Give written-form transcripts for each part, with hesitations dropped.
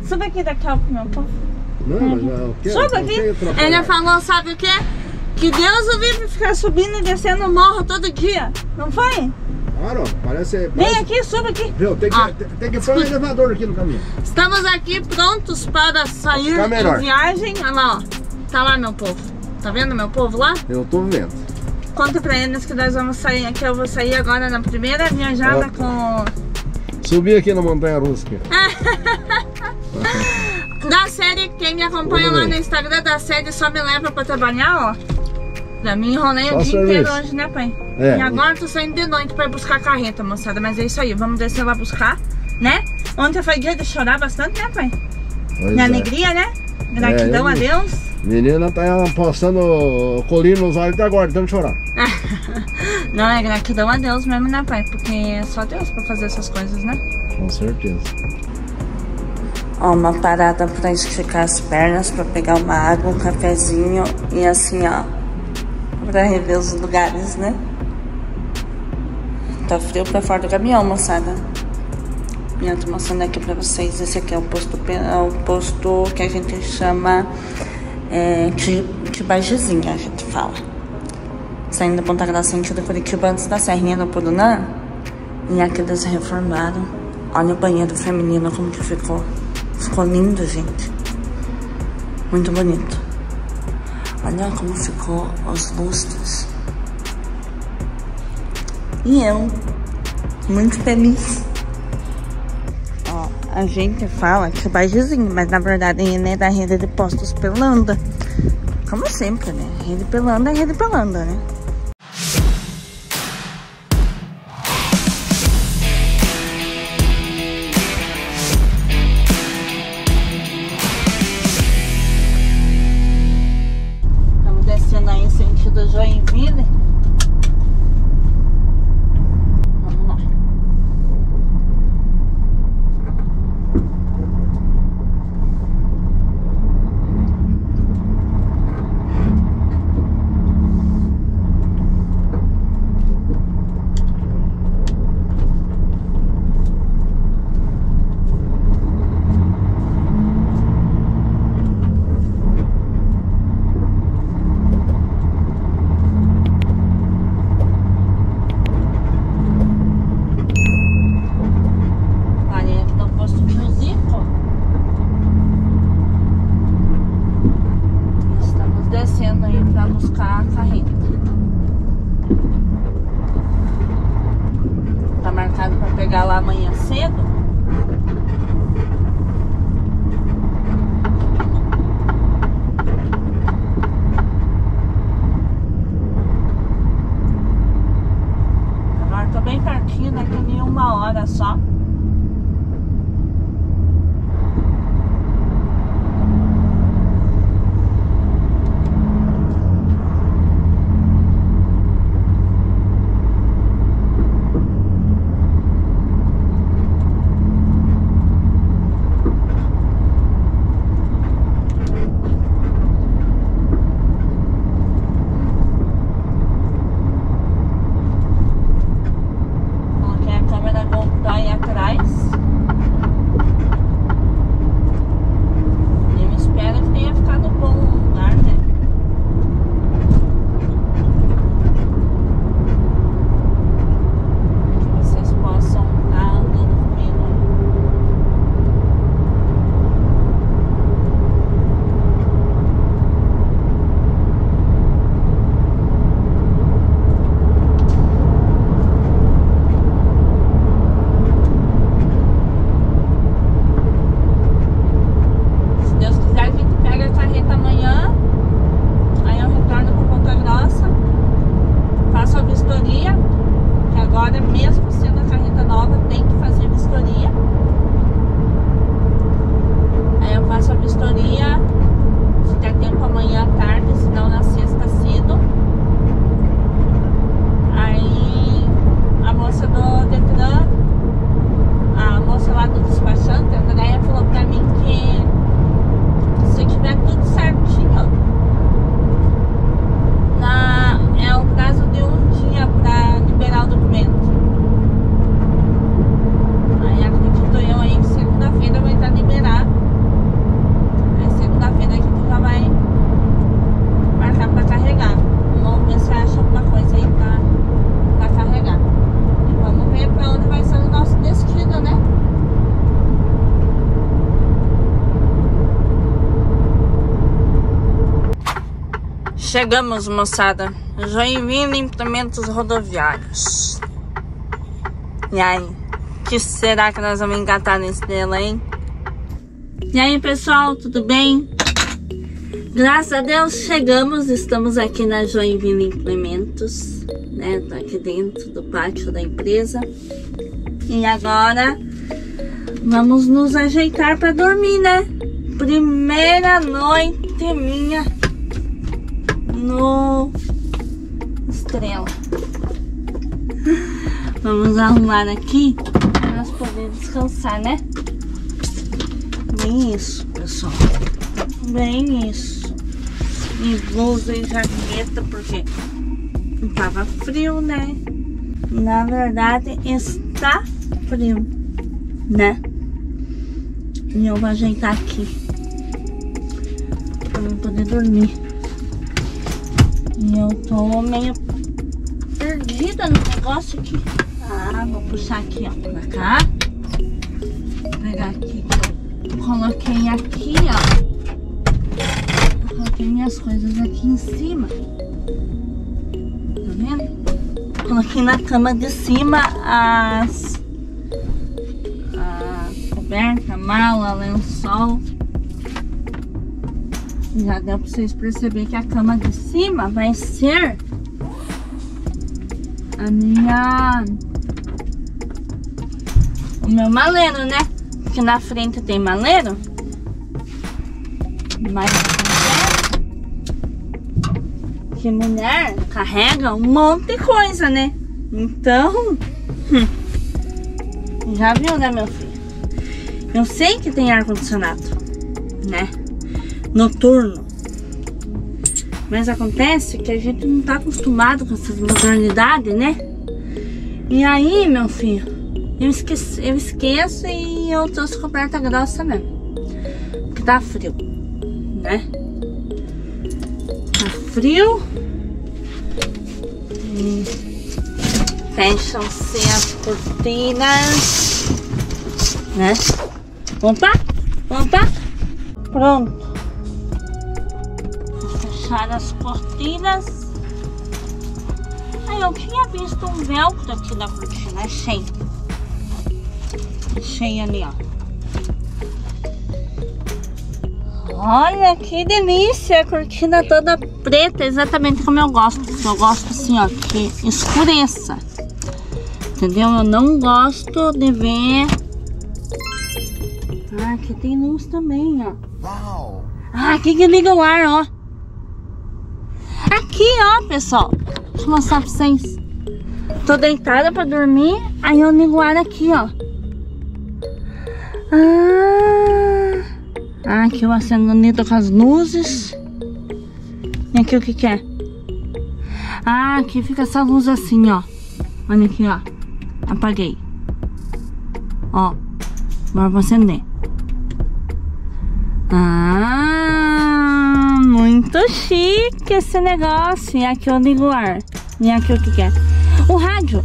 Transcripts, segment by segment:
Suba aqui daqui a pouco, meu povo. Não, mas eu quero. Suba aqui. Ele falou, sabe o quê? Que Deus o livre ficar subindo e descendo o morro todo dia. Não foi? Claro, parece... Vem aqui, suba aqui. Viu, tem que pôr um elevador aqui no caminho. Estamos aqui prontos para sair em viagem. Olha lá, ó. Tá lá, meu povo. Tá vendo meu povo lá? Eu tô vendo. Conta pra eles que nós vamos sair aqui. Eu vou sair agora na primeira viajada com... Subir aqui na montanha russa. Da série, quem me acompanha lá no Instagram da série só me leva pra trabalhar, ó. Pra mim enrolei o dia inteiro hoje, né, pai? E agora eu tô saindo de noite pra ir buscar a carreta, moçada. Mas é isso aí, vamos descer lá buscar, né? Ontem foi dia de chorar bastante, né, pai? Na alegria, né? Gratidão a Deus. Menina tá postando colírio nos olhos até agora, tentando chorar. Não, é gratidão a Deus mesmo, né, pai? Porque é só Deus pra fazer essas coisas, né? Com certeza. Ó, uma parada pra esticar as pernas, pra pegar uma água, um cafezinho e assim, ó, pra rever os lugares, né? Tá frio pra fora do caminhão, moçada. E eu tô mostrando aqui pra vocês. Esse aqui é o posto que a gente chama Tibagizinha, a gente fala. Saindo da Ponta Grossa, sentido Curitiba, antes da Serrinha do Purunã. E aqui eles reformaram. Olha o banheiro feminino como que ficou. Ficou lindo, gente. Muito bonito. Olha como ficou os lustres. E eu, muito feliz. Ó, a gente fala que é Bagizinho, mas na verdade ele é da rede de postos Pelanda. Como sempre, né? Rede Pelanda é rede Pelanda, né? Do Joinville. Vamos lá. Buscar a carreta. Tá marcado para pegar lá amanhã cedo. Agora tô bem pertinho, daqui a 1 hora só. Chegamos, moçada. Joinville Implementos Rodoviários. E aí? O que será que nós vamos engatar nesse dela, hein? E aí, pessoal, tudo bem? Graças a Deus chegamos. Estamos aqui na Joinville Implementos, né? Tô aqui dentro do pátio da empresa. E agora vamos nos ajeitar para dormir, né? Primeira noite minha no Estrela. Vamos arrumar aqui para nós podermos descansar, né? Bem isso, pessoal. Bem isso. E blusa e jaqueta porque tava frio, né? Na verdade está frio, né? E eu vou ajeitar aqui para eu poder dormir. E eu tô meio perdida no negócio aqui. Vou puxar aqui, ó, pra cá. Vou pegar aqui. Coloquei aqui, ó. Coloquei minhas coisas aqui em cima. Tá vendo? Coloquei na cama de cima a coberta, mala, lençol. Já deu pra vocês perceberem que a cama de cima vai ser o meu maleiro, né? Porque na frente tem maleiro. Mas que mulher carrega um monte de coisa, né? Então, já viu, né, meu filho? Eu sei que tem ar-condicionado, né? Noturno. Mas acontece que a gente não tá acostumado com essas modernidades, né? E aí, meu filho, eu esqueço e eu trouxe coberta grossa mesmo. Porque tá frio, né? Tá frio. E fecham-se as cortinas, né? Opa! Opa! Pronto. Vou fechar as cortinas. Aí eu tinha visto um velcro aqui da cortina. Achei. Achei ali, ó. Olha que delícia. A cortina toda preta, exatamente como eu gosto. Eu gosto assim, ó, que escureça. Entendeu? Eu não gosto de ver. Aqui tem luz também, ó. Aqui que liga o ar, ó. Aqui, ó, pessoal. Deixa eu mostrar pra vocês. Tô deitada pra dormir. Aí eu ligo o ar aqui, ó. Aqui eu acendo com as luzes. E aqui o que que é? Aqui fica essa luz assim, ó. Olha aqui, ó. Apaguei. Ó. Agora vou acender. Muito chique esse negócio. E aqui eu ligo o ar. E aqui o que que é? O rádio.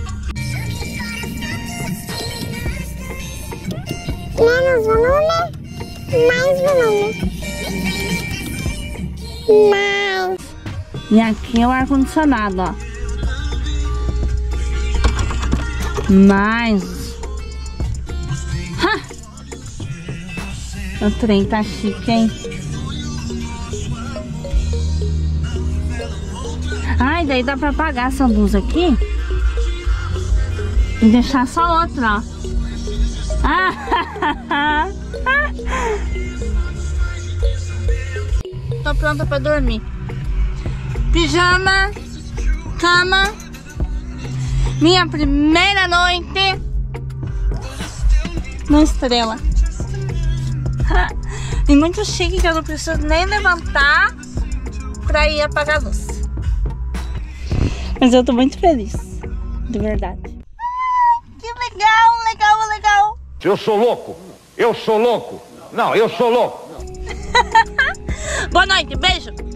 Menos volume, mais volume. Mais. E aqui é o ar-condicionado, ó. Mais. O trem tá chique, hein? Ai, daí dá pra apagar essa luz aqui e deixar só outra, ó. Tô pronta pra dormir. Pijama, cama. Minha primeira noite no Estrela. E muito chique que eu não preciso nem levantar pra ir apagar a luz. Mas eu tô muito feliz, de verdade. Que legal, legal, legal. Eu sou louco, eu sou louco. Não, eu sou louco. Boa noite, beijo.